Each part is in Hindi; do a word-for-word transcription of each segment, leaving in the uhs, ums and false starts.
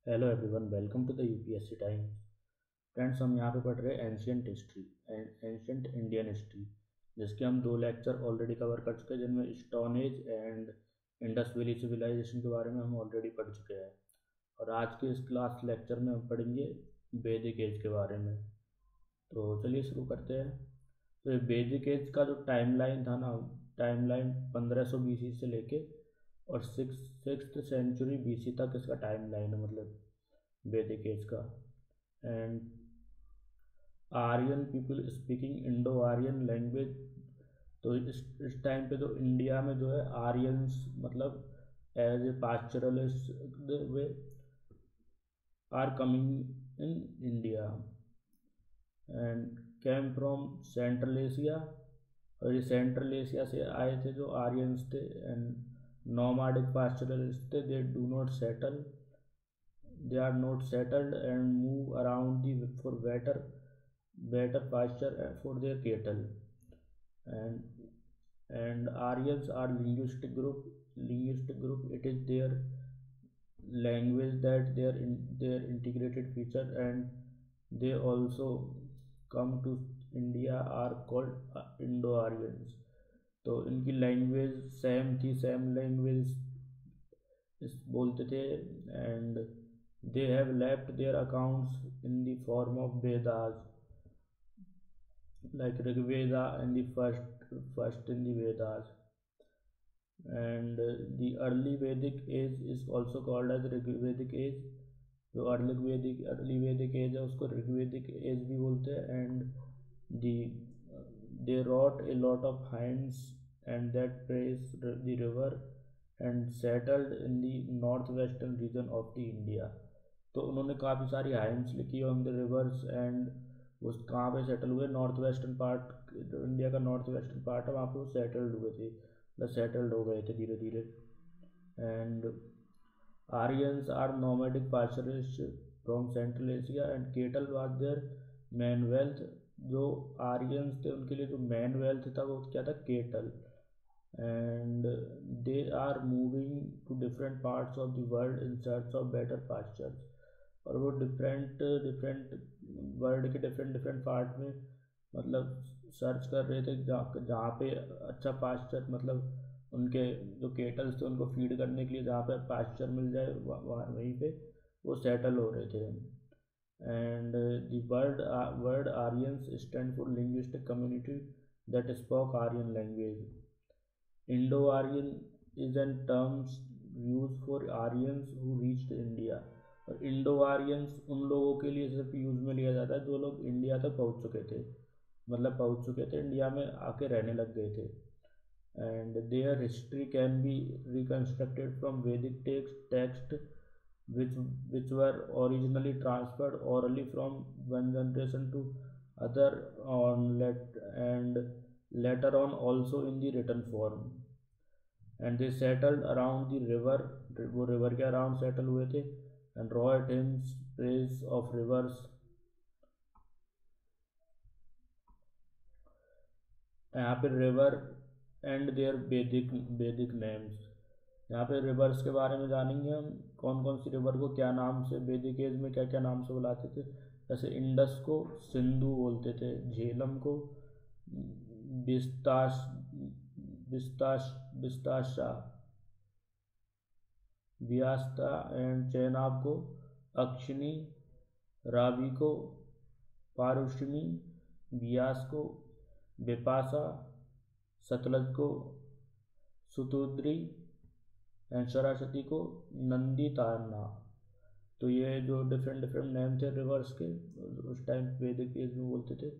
Hello everyone, welcome to the UPSC Times. Friends, हम यहाँ पे पढ़ रहे हैं ancient history and ancient Indian history, जिसके हम दो लेक्चर ऑलरेडी कवर कर चुके हैं, जिनमें stone age and Indus valley civilisation के बारे में हम ऑलरेडी पढ़ चुके हैं। और आज के इस क्लास लेक्चर में हम पढ़ेंगे वैदिक एज के बारे में। तो चलिए शुरू करते हैं। तो ये वैदिक एज का जो टाइमलाइन था ना, टाइमलाइन पंद्रह सौ बीसी से लेके और सिक्स सिक्स सेंचुरी बीसी तक इसका टाइमलाइन है, मतलब वैदिक एज का। And Aryan people speaking Indo Aryan language. तो इस इस टाइम पे जो इंडिया में जो है आर्यंस, मतलब as a pastoralist they are coming in India and came from Central Asia. और ये सेंट्रल एशिया से आए थे जो आर्यंस थे। एंड नोमाडिक पास्चरलिस्ट थे, they do not settle they are not settled and move around the for better better pasture for their cattle. And and Aryans are linguistic group linguistic group it is their language that their in their integrated feature, and they also come to India are called uh, Indo-Aryans. तो इनकी लैंग्वेज सेम थी, सेम लैंग्वेज इस बोलते थे। And they have left their accounts in the form of Vedas, like Rig Veda and the first first in the Vedas. And uh, the early Vedic age is also called as Rig Vedic age. जो early Vedic early Vedic age है उसको ऋग्वेदिक एज भी बोलते हैं। And the they wrote a lot of hymns and that praise the river and settled in the north western region of the India. तो उन्होंने काफ़ी सारी हाइम्स लिखी ऑन द रिवर्स, एंड उस कहाँ पे सेटल हुए, नॉर्थ वेस्टर्न पार्ट, जो इंडिया का नॉर्थ वेस्टर्न पार्ट है वहाँ पे वो सेटल्ड हुए थे, मतलब सेटल्ड हो गए थे धीरे धीरे। And Aryans are nomadic pastoralists from Central Asia and cattle was their main wealth. जो आर्यंस थे उनके लिए जो मैन वेल्थ था वो क्या था, cattle. And they are moving to different parts of the world in search of better pastures. और वो डिफरेंट डिफरेंट वर्ल्ड के डिफरेंट डिफरेंट पार्ट में मतलब सर्च कर रहे थे, जहाँ जहाँ पे अच्छा पास्चर, मतलब उनके जो केटल्स थे उनको फीड करने के लिए जहाँ पे पास्चर मिल जाए वहाँ वहीं पे वो सेटल हो रहे थे। And the word word Aryans stand for linguistic community that spoke Aryan language. Indo Aryan is an terms use for Aryans who reached India. और इंडो आर्यंस उन लोगों के लिए सिर्फ यूज में लिया जाता है जो लोग इंडिया तक पहुंच चुके थे, मतलब पहुंच चुके थे, इंडिया में आके रहने लग गए थे। And their history can be reconstructed from Vedic text, text which which were originally transferred orally from one generation to other on let and later on also in the written form. And they settled around the river, वो river के around settle हुए थे, and wrote hymns praise of rivers। यहाँ पे रिवर एंड देयर वैदिक वैदिक नेम्स। यहाँ पे रिवर्स के बारे में जानेंगे हम, कौन कौन सी रिवर को क्या नाम से वैदिक एज में क्या क्या नाम से बुलाते थे। जैसे इंडस को सिंधु बोलते थे, झेलम को बिस्ताश बिस्ताश बिस्ताशा, व्यास्ता एंड चेनाब को अक्षिणी, रावी को पारुष्मी, व्यास को बिपाशा, सतलज को सुतुद्री एंड सरस्वती को नंदी तारना। तो ये जो डिफरेंट डिफरेंट नेम थे रिवर्स के उस टाइम वैदिक एज में बोलते थे।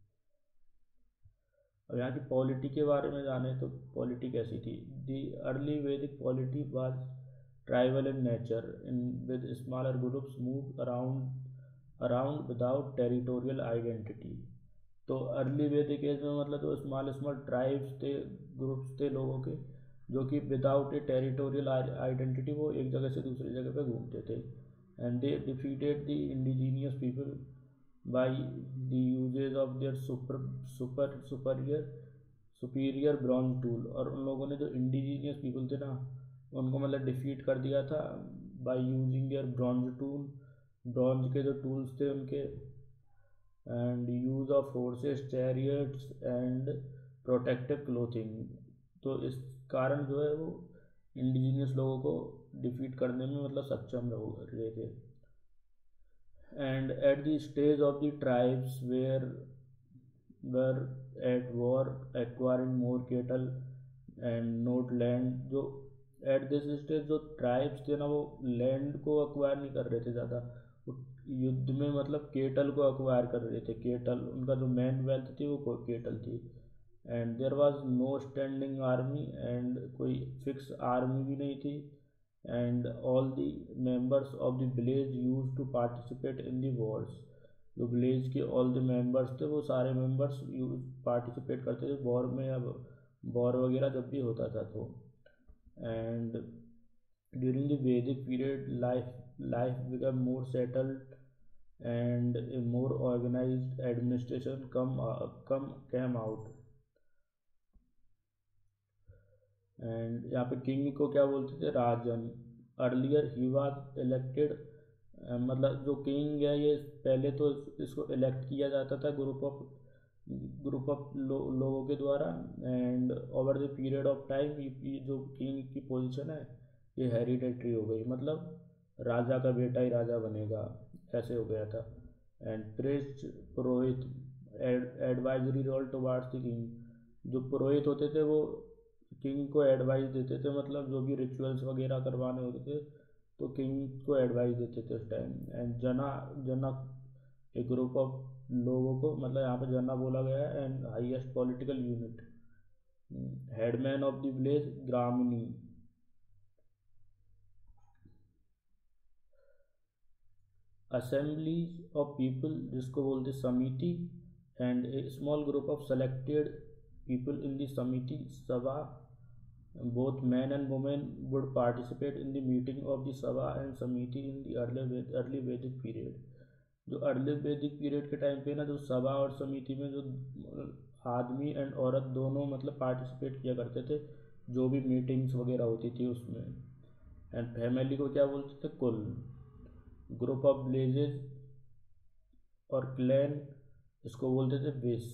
अब यहाँ की पॉलिटी के बारे में जाने तो पॉलिटी कैसी थी। The early Vedic polity was tribal in nature in with smaller groups move around around without territorial identity. तो अर्ली वैदिक एज में मतलब जो स्मॉल स्मॉल ट्राइब्स थे, ग्रुप्स थे लोगों के, जो कि विदाउट ए टेरिटोरियल आइडेंटिटी वो एक जगह से दूसरी जगह पे घूमते थे। And they defeated the indigenous people by the usages of their super super superior superior bronze tool. और उन लोगों ने जो इंडिजीनियस पीपल थे ना उनको मतलब डिफीट कर दिया था by using their bronze tool, bronze के जो टूल्स थे उनके, and use of forces, chariots and protective clothing. तो इस कारण जो है वो इंडिजीनियस लोगों को डिफीट करने में मतलब सक्षम रहे थे। And at the stage of the tribes where were at war acquiring more cattle and not land, जो एट दिस स्टेज जो ट्राइब्स थे ना वो लैंड को अक्वायर नहीं कर रहे थे ज़्यादा, वो युद्ध में मतलब केटल को अक्वायर कर रहे थे। केटल उनका जो मेन वेल्थ थी वो केटल थी। And there was no standing army, and कोई फिक्स आर्मी भी नहीं थी। And all the members of the village use to participate in the wars, जो विलेज के ऑल द मेंबर्स थे वो सारे मेंबर्स पार्टिसिपेट करते थे वॉर में, अब वॉर वगैरह जब भी होता था तो। And during the Vedic period life life become more settled and a more organised administration come come came out. And यहाँ पे किंग को क्या बोलते थे, राजन। अर्लियर ही वाज इलेक्टेड, मतलब जो किंग है ये पहले तो इसको इलेक्ट किया जाता था ग्रुप ऑफ ग्रुप ऑफ लो, लोगों के द्वारा। And over the period of time ये जो किंग की पोजीशन है ये हेरिडेटरी हो गई, मतलब राजा का बेटा ही राजा बनेगा, ऐसे हो गया था। And priest purohit advisory role towards the king, जो पुरोहित होते थे वो किंग को एडवाइस देते थे, मतलब जो भी रिचुअल्स वगैरह करवाने होते थे तो किंग को एडवाइस देते थे उस टाइम। एंड जना जना एक ग्रुप ऑफ लोगों को, मतलब यहाँ पे जना बोला गया है। And highest political unit, headman of the village gramani. Assemblies of people जिसको बोलते समिति, and a small group of selected people in the samiti sabha, both men and women would participate in the meeting of the sabha and samiti in the early early Vedic period। जो अर्ली वैदिक पीरियड के टाइम पे ना जो सभा और समिति में जो आदमी एंड औरत दोनों मतलब पार्टिसिपेट किया करते थे जो भी मीटिंग्स वगैरह होती थी उसमें। एंड फैमिली को क्या बोलते थे, कुल। ग्रुप ऑफ विलेजेस और क्लैन इसको बोलते थे विश।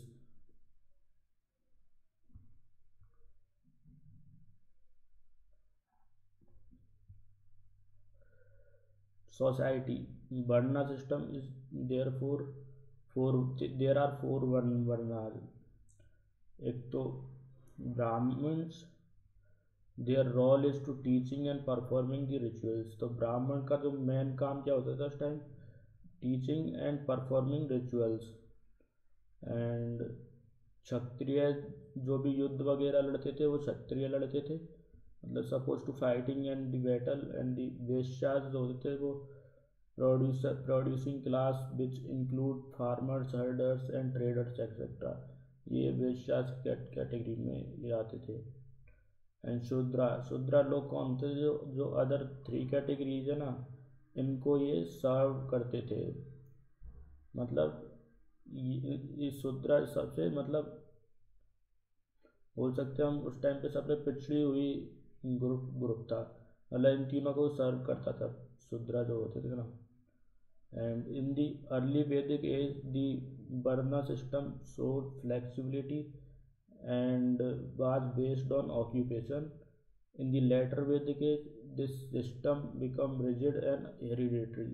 Society Varna system is therefore four, there are four varnas। एक तो Brahmins, their role is to teaching and performing the rituals. तो ब्राह्मण का जो मेन काम क्या होता था उस time, teaching and performing rituals. And Kshatriya जो भी युद्ध वगैरह लड़ते थे वो क्षत्रिय लड़ते थे, मतलब suppose to fighting and the battle. And the Vaishyas जो होते थे वो producer producing class which include farmers, herders and traders etcetera, ये वेश्यास कैटेगरी में ये आते थे। एंड शूद्रा शूद्रा लोग कौन थे, जो जो अदर थ्री कैटेगरीज है ना इनको ये सर्व करते थे, मतलब ये, ये शूद्रा सबसे मतलब बोल सकते हैं हम उस टाइम पे सबसे पिछड़ी हुई ग्रुप ग्रुप था, मतलब इन तीनों को सर्व करता था शूद्रा जो होते थे ना। And in the early Vedic age, the Varna system showed flexibility and was based on occupation. In the later Vedic age, this system became rigid and hereditary.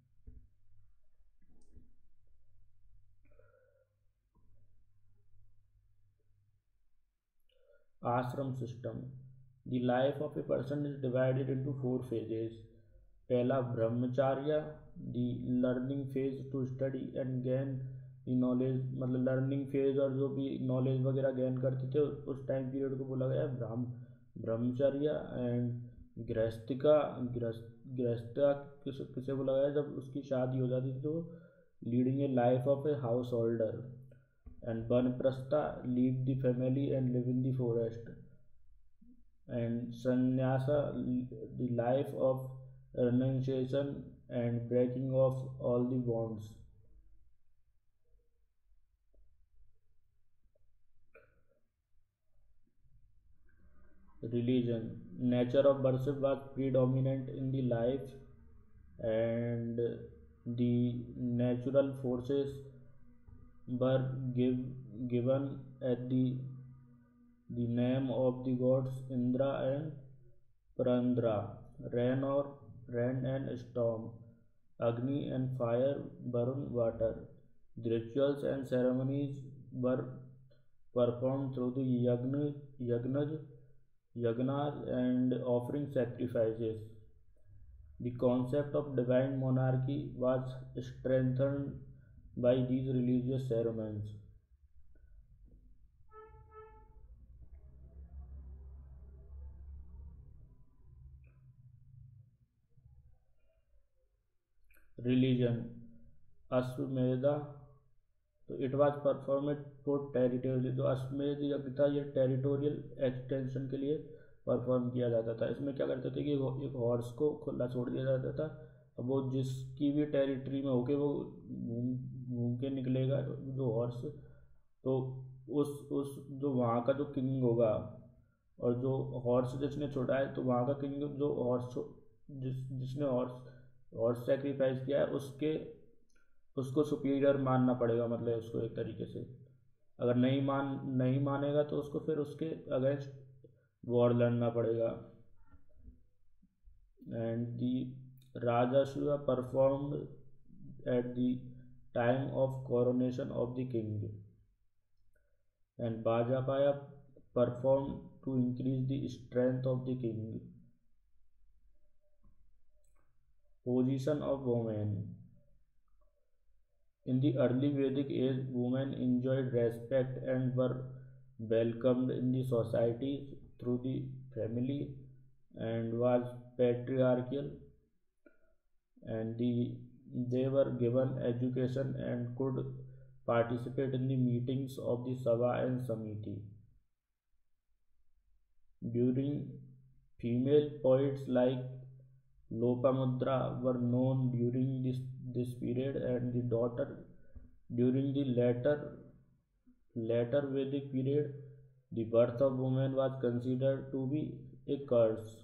Ashram system. The life of a person is divided into four phases. पहला Brahmacharya, the learning phase to study and gain the knowledge, मतलब लर्निंग फेज और जो भी नॉलेज वगैरह गेन करते थे उस टाइम पीरियड को बोला गया है ब्रह्म ब्रह्मचर्य। एंड गृहस्थिका गृहस्थ गृहस्था किस किसे बोला गया है, जब उसकी शादी हो जाती थी तो leading a life of a householder. And Vanaprastha, leave the family and live in the forest. And Sannyasa, the life of renunciation and breaking of all the bonds। Religion, nature of worship was predominant in the life and the natural forces were give, given at the the name of the gods Indra and Prandra, rain or rain and storm, Agni and fire, Varun water. The rituals and ceremonies were performed through the yagna, yagnas, yagnas and offering sacrifices. The concept of divine monarchy was strengthened by these religious ceremonies. Religion Ashwamedha, तो it was performed for territorial, जो अश्वमेध यज्ञ था ये टेरिटोरियल एक्सटेंशन के लिए परफॉर्म किया जाता था। इसमें क्या करते थे कि एक हॉर्स को खुला छोड़ दिया जाता था, अब वो जिसकी भी टेरिटरी में होके वो घूम घूम के निकलेगा जो हॉर्स, तो उस उस जो वहाँ का जो किंग होगा, और जो हॉर्स जिसने छोड़ा है तो वहाँ का किंग जो हॉर्स जिस जिसने हॉर्स हॉर्स सेक्रीफाइस किया है उसके उसको सुपीरियर मानना पड़ेगा, मतलब उसको एक तरीके से। अगर नहीं मान नहीं मानेगा तो उसको फिर उसके अगेंस्ट वॉर लड़ना पड़ेगा। And the Rajasuya performed at the time of coronation of the king and Vajapeya perform to increase the strength of the king. Position of women In the early Vedic age, women enjoyed respect and were welcomed in the society through the family and was patriarchal, and the, they were given education and could participate in the meetings of the Sabha and Samiti. During female poets like Lopamudra were known during this, this period, and the daughter during the later later Vedic period, the birth of woman was considered to be a curse.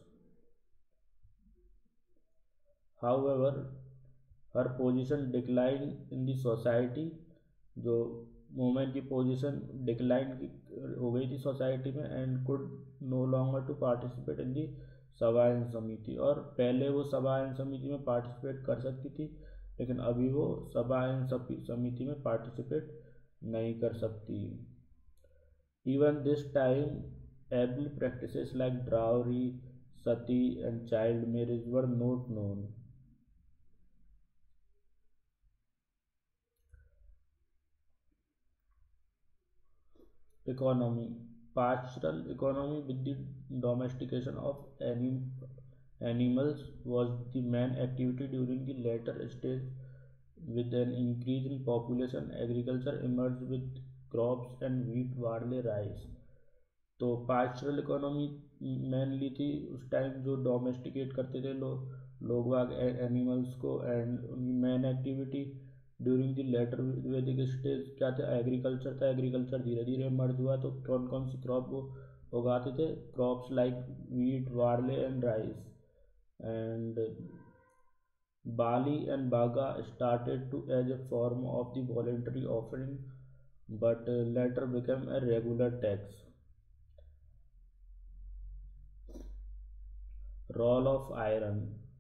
However, her position declined in the society, जो वुमेन की पोजीशन डिक्लाइन हो गई थी सोसाइटी में, and could no longer to participate in the sabha and समिति, और पहले वो सभा एंड समिति में पार्टिसिपेट कर सकती थी लेकिन अभी वो सभा एंड समिति में पार्टिसिपेट नहीं कर सकती। Even this time able practices like dowry, sati and child marriage were not known. Economy Pastoral economy with the domestication of anim animals was the main activity during the later stage. With an increase in population, agriculture emerged with crops and wheat, barley, rice. तो पास्चरल इकोनॉमी मेनली थी उस टाइम, जो डोमेस्टिकेट करते थे लोग लोग बाग एनिमल्स को, एंड उनकी main activity during the later Vedic stage क्या था, एग्रीकल्चर था। एग्रीकल्चर धीरे धीरे मर्ज हुआ, तो कौन कौन सी क्रॉप वो उगाते थे, crops like wheat, barley and rice. And bali and bhaga started to as a form of the voluntary offering but later become a regular tax. Role of iron.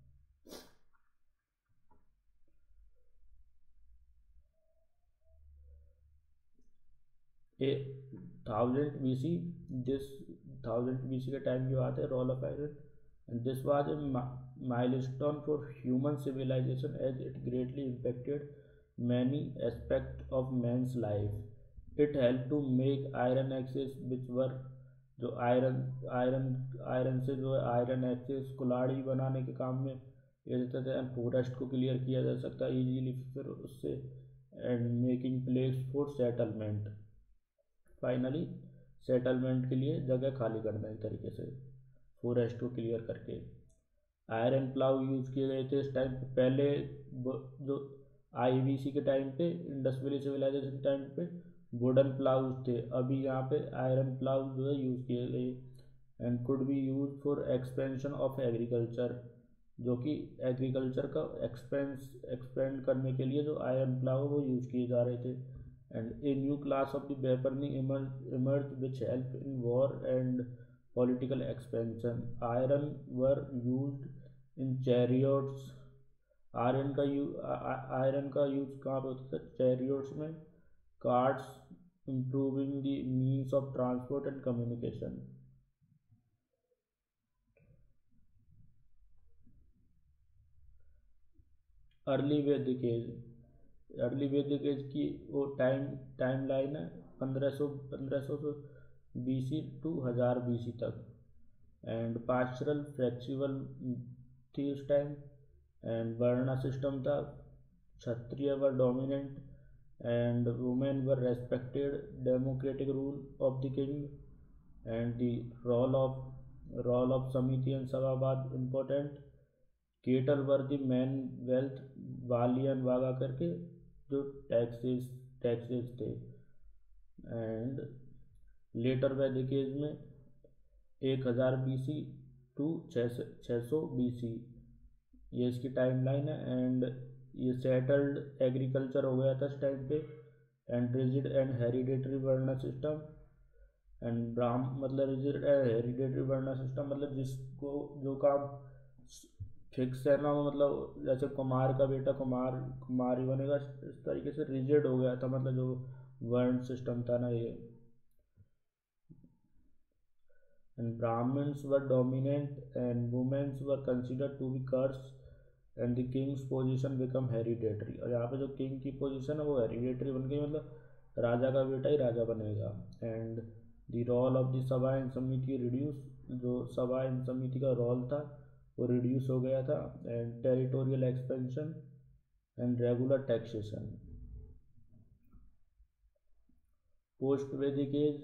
A thousand B C, this thousand B C के टाइम की बात है, role of iron, and this was a milestone for human civilization as it greatly impacted many aspects of man's life. It helped to make iron axes which were जो आयरन आयरन आयरन से जो है आयरन एक्सेस कुल्हाड़ी बनाने के काम में ये देते थे, एंड फॉरेस्ट को क्लियर किया जा सकता है इजीली फिर उससे, and making place for settlement, finally settlement के लिए जगह खाली करना एक तरीके से फॉरेस्ट को क्लियर करके। आयरन प्लाव यूज़ किए गए थे इस टाइम पे, पहले जो आईवीसी के टाइम पे, इंडस वैली सिविलाइजेशन टाइम पे वुडन प्लाउज थे, अभी यहाँ पे आयरन प्लाउज जो है यूज़ किए गए, and could be use for expansion of agriculture, जो कि एग्रीकल्चर का एक्सपेंस एक्सपेंड करने के लिए जो आयरन प्लाव वो यूज़ किए जा रहे थे। And a new class of the weaponry emerge which help in war and political expansion. Iron were used in chariots. Iron का यू आयरन का यूज कहाँ पे होता था? चैरियट्स में, carts, improving the means of transport and communication। Early Vedic age early Vedic age की वो टाइम टाइम लाइन है पंद्रह सौ पंद्रह सौ बी सी टू हज़ार बी सी तक। एंड पास्चरल फ्लेक्सिबल थी उस टाइम। एंड वर्ण सिस्टम था, क्षत्रिय were dominant and women were respected, democratic rule of the king and the role of role of samiti and सभावाद important. Cattle were the main wealth, वालियन वागा करके जो टैक्सेस टैक्सेस थे। एंड लेटर वैदिक एज में एक हज़ार बी सी टू छः सौ बी सी, ये इसकी टाइम लाइन है। एंड ये सेटल्ड एग्रीकल्चर हो गया था इस टाइम पे। And rigid and hereditary varna system. And ब्राह्म मतलब rigid and hereditary varna system मतलब जिसको जो काम फिक्स है ना, मतलब जैसे कुमार का बेटा कुमार कुमार ही बनेगा, इस तरीके से रिजिड हो गया था, मतलब जो वर्ण सिस्टम था ना ये। And Brahmins were dominant and womens were considered to be curse and the king's position become hereditary. और यहाँ पे जो किंग की पोजीशन है वो हेरिडेटरी बन गई, मतलब राजा का बेटा ही राजा बनेगा। And the role of the sabha and samiti reduce, जो सभा एंड समिति का रोल था वो रिड्यूस हो गया था। And territorial expansion and regular taxation. Post Vedic age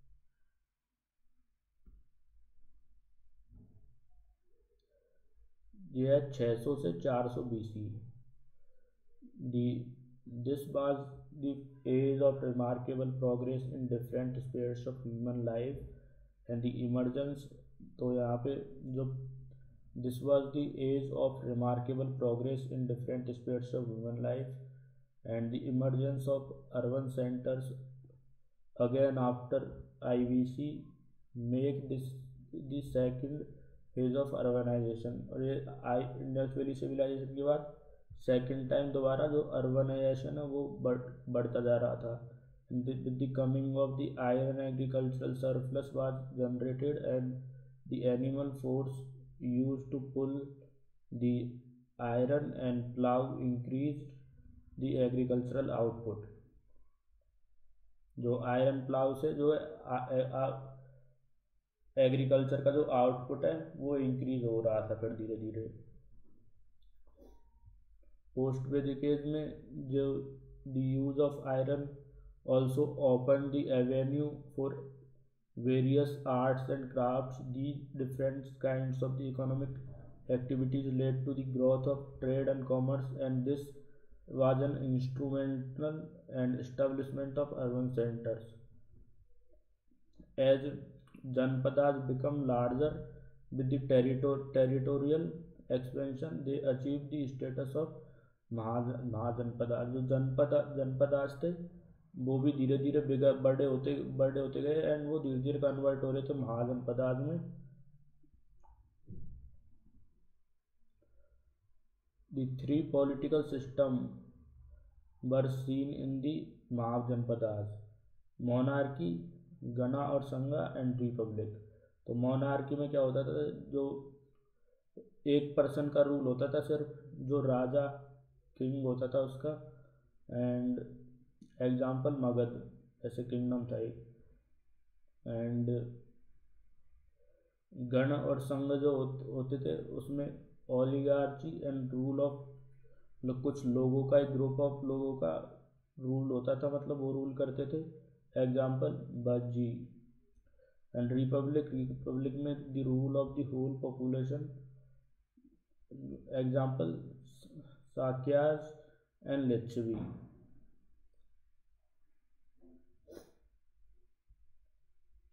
ये है छः सौ से चार सौ B C. The this was the age of remarkable progress in different spheres of human life and the emergence. तो यहाँ पे जो This was the age of remarkable progress in different aspects of human life and the emergence of urban centers again after I V C make this the second phase of urbanization। और ये आई इंडस वैली सिविलाइजेशन के बाद सेकेंड टाइम दोबारा जो अर्बनाइजेशन है वो बढ़ बढ़ता जा रहा था। With the coming of the iron, agricultural surplus was generated and the animal force used to pull the iron and plow increased the agricultural output। जो आयरन प्लाव से जो एग्रीकल्चर का जो आउटपुट है वो इंक्रीज हो रहा था फिर धीरे धीरे। पोस्ट वैदिक एज में जो the use of iron also open the avenue for various arts and crafts। These different kinds of the economic activities led to the growth of trade and commerce, and this was an instrumental and establishment of urban centers। As janpadas become larger with the territor territorial expansion, they achieved the status of Mahajanapada. जो जनपद जनपदास थे वो भी धीरे धीरे बिगड़ बड़े होते बड़े होते गए एंड वो धीरे धीरे कन्वर्ट हो रहे थे महाजनपदाज में। The three political system were seen in the Mahajanapadas: monarchy, gana और संघा एंड रिपब्लिक। तो मोनार्की में क्या होता था, जो एक पर्सन का रूल होता था सिर्फ, जो राजा किंग होता था उसका। एंड एग्जाम्पल मगध ऐसे किंगडम था एक। एंड गण और संघ जो होते थे उसमें ओलिगार्ची एंड रूल ऑफ, मतलब कुछ लोगों का, एक ग्रुप ऑफ लोगों का रूल होता था, मतलब वो रूल करते थे। Example Vajji. And republic republic में the rule of the whole population. Example Shakyas and Lichchhavi.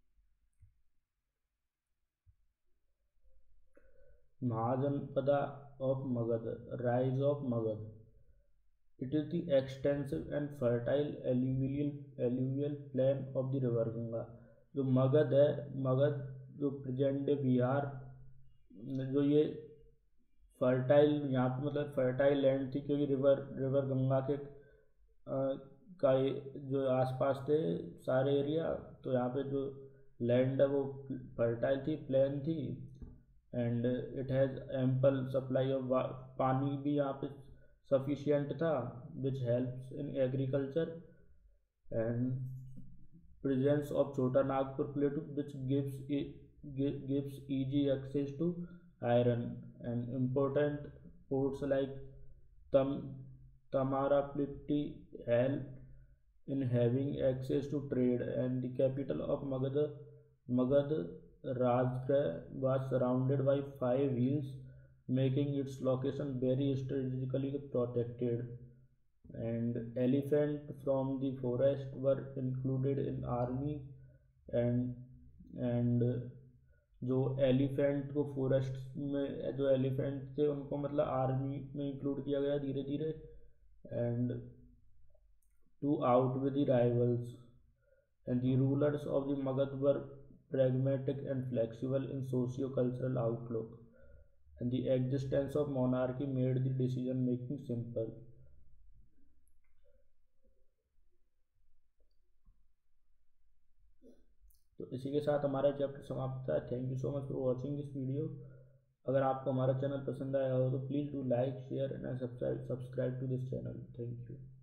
Mahajanapada of Magad, rise of Magad. It is the extensive and fertile alluvial alluvial plain of the river Ganga. जो मगध है, मगध जो प्रेजेंट डे बिहार, जो ये फर्टाइल, यहाँ पे मतलब फर्टाइल लैंड थी क्योंकि रिवर रिवर गंगा के आ, का जो आसपास थे सारे एरिया, तो यहाँ पे जो लैंड है वो फर्टाइल थी, प्लेन थी, and it has ample supply of, पानी भी यहाँ पे सफिशियंट था, which helps in agriculture, and presence of Chota Nagpur plateau which gives gives easy access to iron, and important ports like Tam Tamarapalli help in having access to trade, and the capital of Magadha Magad Rajgarh was surrounded by five hills, making its location very strategically protected, and elephant from the forest were included in army, and and जो एलिफेंट को फॉरेस्ट में, जो एलिफेंट थे उनको मतलब आर्मी में इंक्लूड किया गया धीरे धीरे, and to out with the rivals, and the rulers of the Magadha were pragmatic and flexible in socio-cultural outlook, and the existence of monarchy made the decision making simple. तो इसी के साथ हमारा चैप्टर समाप्त है। Thank you so much for watching this video. अगर आपको हमारा चैनल पसंद आया हो तो please do like, share and subscribe subscribe to this channel. Thank you.